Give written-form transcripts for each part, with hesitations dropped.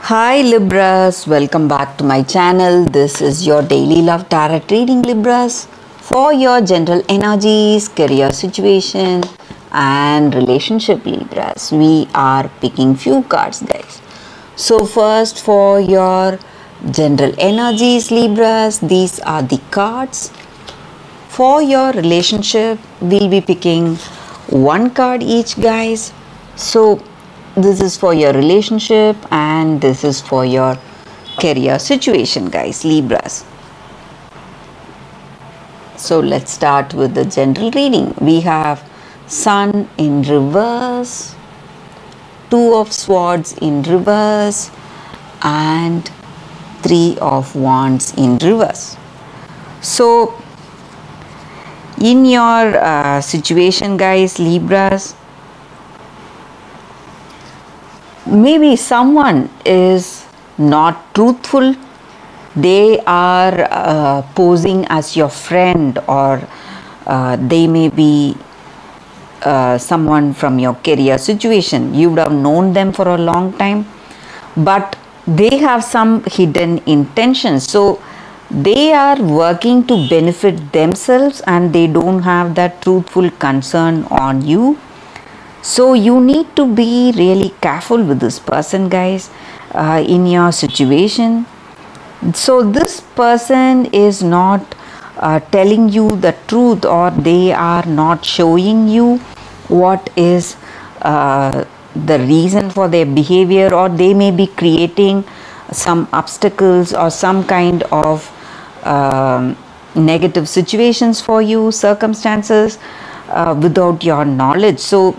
Hi Libras, welcome back to my channel. This is your daily love tarot reading, Libras, for your general energies, career situation and relationship, Libras. We are picking few cards, guys. So first, for your general energies, Libras, these are the cards. For your relationship, we'll be picking one card each, guys. So this is for your relationship and this is for your career situation, guys, Libras. So let's start with the general reading. We have Sun in reverse, Two of Swords in reverse and Three of Wands in reverse. So in your situation, guys, Libras, maybe someone is not truthful. They are posing as your friend, or they may be someone from your career situation. You would have known them for a long time, but they have some hidden intentions. So they are working to benefit themselves and they don't have that truthful concern on you. So you need to be really careful with this person, guys, in your situation. So this person is not telling you the truth, or they are not showing you what is the reason for their behavior, or they may be creating some obstacles or some kind of negative situations for you, circumstances, without your knowledge. So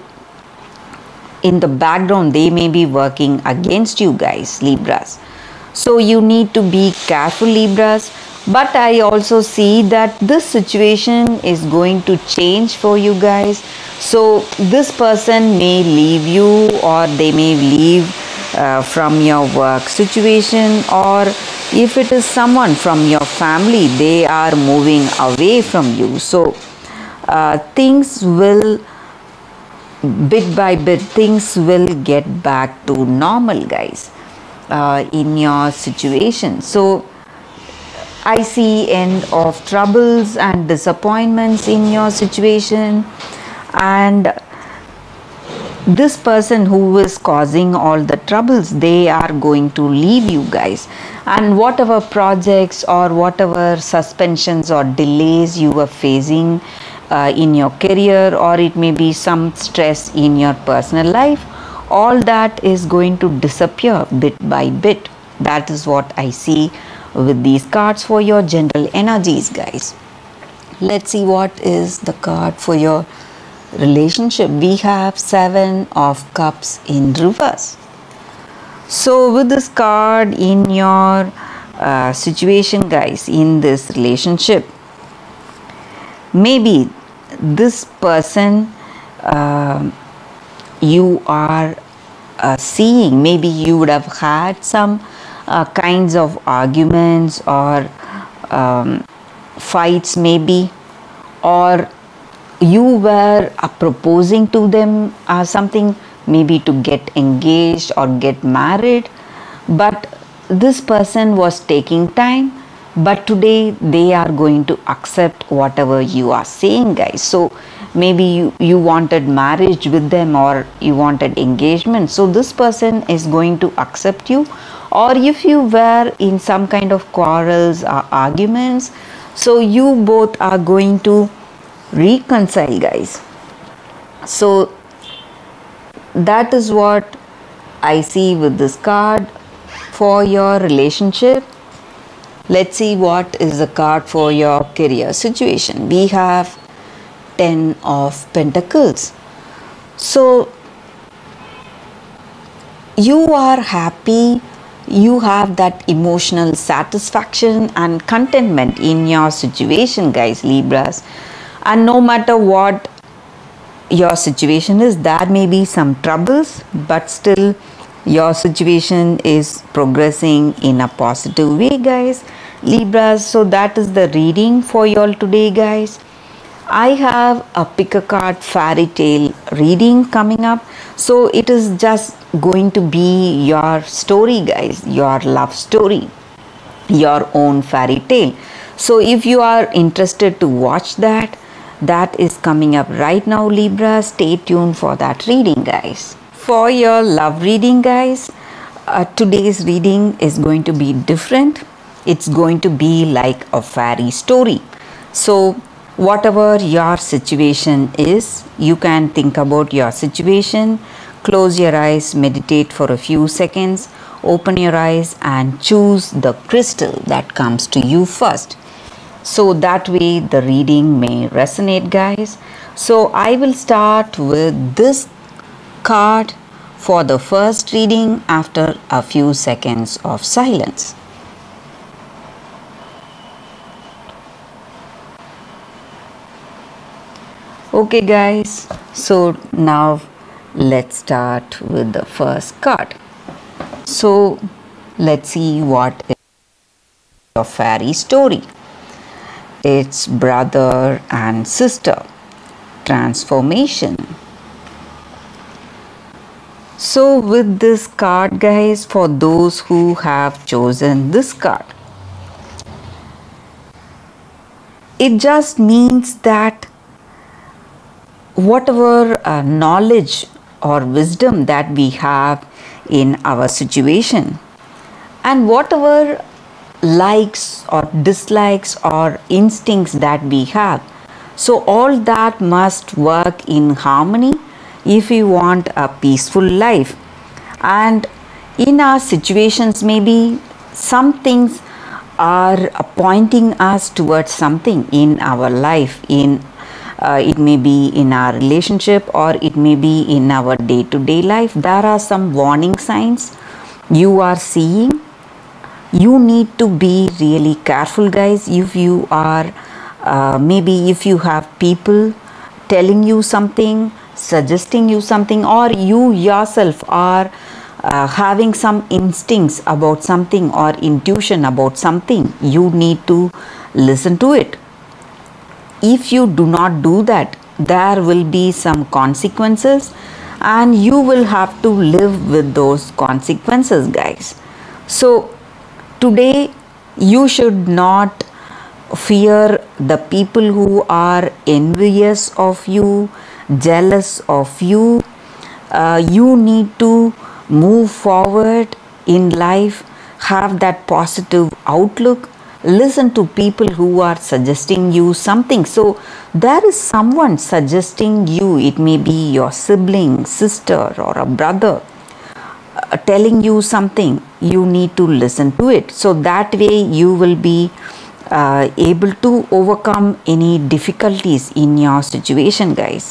in the background they may be working against you, guys, Libras. So you need to be careful, Libras. But I also see that this situation is going to change for you, guys. So this person may leave you, or they may leave from your work situation, or if it is someone from your family, they are moving away from you. So things will, bit by bit, things will get back to normal, guys, in your situation. So I see end of troubles and disappointments in your situation, and this person who is causing all the troubles, they are going to leave you, guys. And whatever projects or whatever suspensions or delays you are facing in your career, or it may be some stress in your personal life, all that is going to disappear bit by bit. That is what I see with these cards for your general energies, guys. Let's see what is the card for your relationship. We have Seven of Cups in reverse. So with this card in your situation, guys, in this relationship, maybe this person you are seeing, maybe you would have had some kinds of arguments or fights, maybe, or you were proposing to them something, maybe to get engaged or get married, but this person was taking time. But today they are going to accept whatever you are saying, guys. So maybe you wanted marriage with them, or you wanted engagement. So this person is going to accept you. Or if you were in some kind of quarrels or arguments, so you both are going to reconcile, guys. So that is what I see with this card for your relationship. Let's see what is the card for your career situation. We have Ten of Pentacles. So you are happy, you have that emotional satisfaction and contentment in your situation, guys, Libras. And no matter what your situation is, there may be some troubles, but still your situation is progressing in a positive way, guys, Libras. So that is the reading for you all today, guys. I have a pick a card fairy tale reading coming up. So it is just going to be your story, guys, your love story, your own fairy tale. So if you are interested to watch that, that is coming up right now, Libra. Stay tuned for that reading, guys. For your love reading, guys, today's reading is going to be different. It's going to be like a fairy story. So whatever your situation is, you can think about your situation, close your eyes, meditate for a few seconds, open your eyes and choose the crystal that comes to you first. So that way the reading may resonate, guys. So I will start with this card for the first reading after a few seconds of silence. Okay, guys, so now let's start with the first card. So let's see what is your fairy story. It's brother and sister transformation. So with this card, guys, for those who have chosen this card, it just means that whatever knowledge or wisdom that we have in our situation, and whatever likes or dislikes or instincts that we have, so all that must work in harmony if we want a peaceful life. And in our situations, maybe some things are pointing us towards something in our life, it may be in our relationship or it may be in our day-to-day life. There are some warning signs you are seeing. You need to be really careful, guys. If you are maybe if you have people telling you something, suggesting you something, or you yourself are having some instincts about something or intuition about something, you need to listen to it. If you do not do that, there will be some consequences and you will have to live with those consequences, guys. So today you should not fear the people who are envious of you, jealous of you. You need to move forward in life, have that positive outlook, listen to people who are suggesting you something. So there is someone suggesting you, it may be your sibling, sister or a brother, telling you something. You need to listen to it, so that way you will be able to overcome any difficulties in your situation, guys.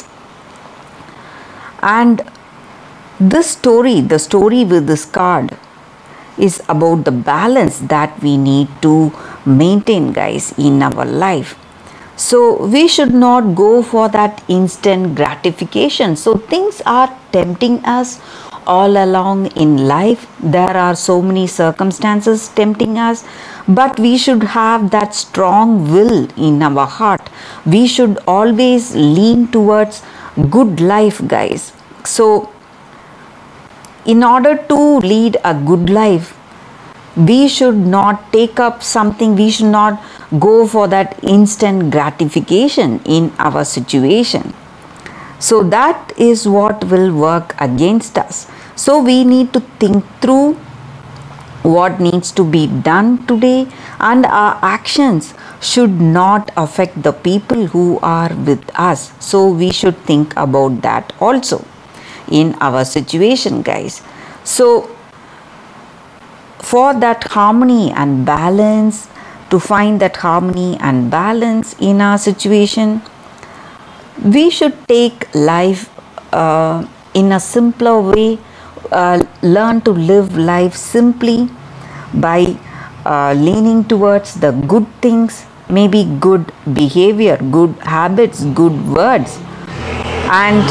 And this story, the story with this card, is about the balance that we need to maintain, guys, in our life. So we should not go for that instant gratification. So things are tempting us all along in life. There are so many circumstances tempting us, but we should have that strong will in our heart. We should always lean towards good life, guys. So in order to lead a good life, we should not take up something, we should not go for that instant gratification in our situation. So that is what will work against us. So we need to think through what needs to be done today, and our actions should not affect the people who are with us. So we should think about that also in our situation, guys. So for that harmony and balance, to find that harmony and balance in our situation, we should take life in a simpler way, learn to live life simply by leaning towards the good things, maybe good behavior, good habits, good words. And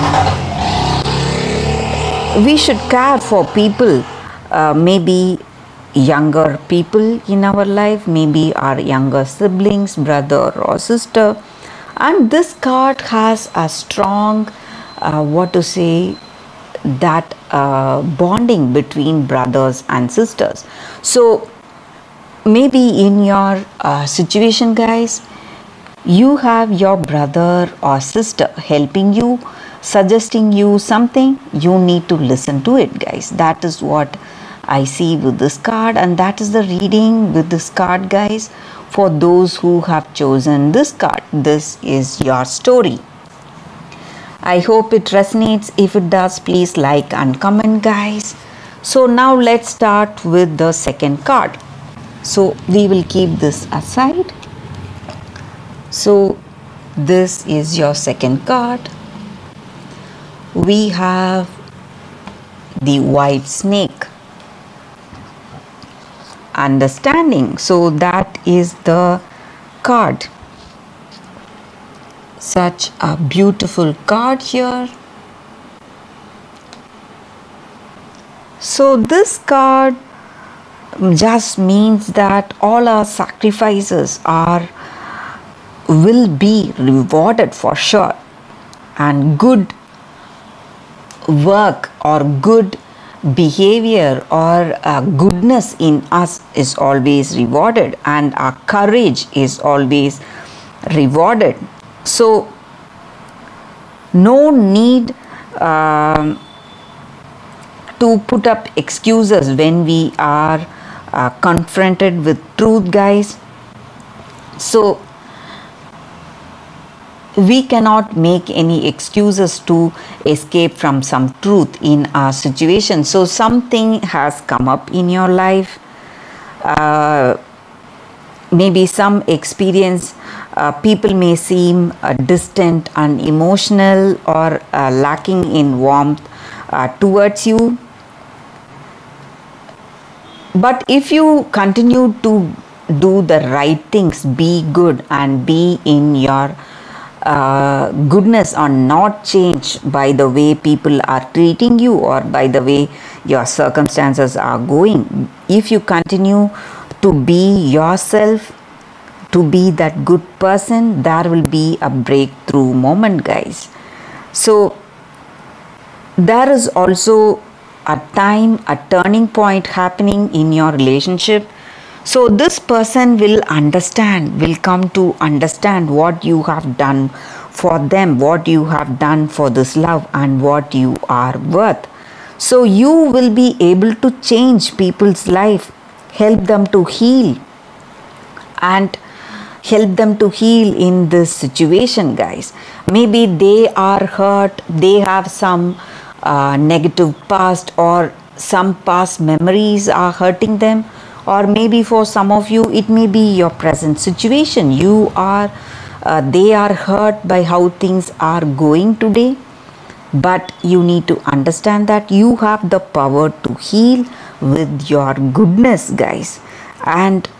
we should care for people, maybe younger people in our life, maybe our younger siblings, brother or sister. And this card has a strong, that bonding between brothers and sisters. So maybe in your situation, guys, you have your brother or sister helping you, suggesting you something. You need to listen to it, guys. That is what I see with this card, and that is the reading with this card, guys. For those who have chosen this card, this is your story. I hope it resonates. If it does, please like and comment, guys. So now let's start with the second card. So we will keep this aside. So this is your second card. We have the white snake. Understanding. So that is the card. Such a beautiful card here. So this card just means that all our sacrifices will be rewarded for sure, and good work or good behavior or goodness in us is always rewarded, and our courage is always rewarded. So no need to put up excuses when we are confronted with truth, guys. So we cannot make any excuses to escape from some truth in our situation. So something has come up in your life, maybe some experience. People may seem distant, unemotional, or lacking in warmth towards you. But if you continue to do the right things, be good and be in your goodness, or not changed by the way people are treating you or by the way your circumstances are going. If you continue to be yourself, to be that good person, there will be a breakthrough moment, guys. So there is also a time, a turning point happening in your relationship. So this person will come to understand what you have done for them, what you have done for this love, and what you are worth. So you will be able to change people's life, help them to heal, and help them to heal in this situation, guys. Maybe they are hurt, they have some negative past, or some past memories are hurting them. Or maybe for some of you, it may be your present situation. They are hurt by how things are going today. But you need to understand that you have the power to heal with your goodness, guys. And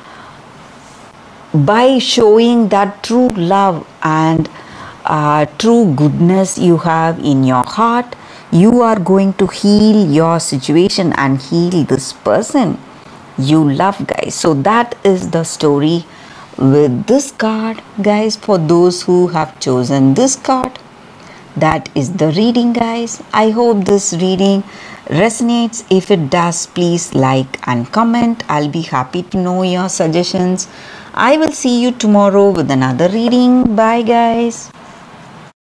by showing that true love and true goodness you have in your heart, you are going to heal your situation and heal this person you love, guys. So that is the story with this card, guys. For those who have chosen this card, that is the reading, guys. I hope this reading resonates. If it does, please like and comment. I'll be happy to know your suggestions. I will see you tomorrow with another reading. Bye, guys.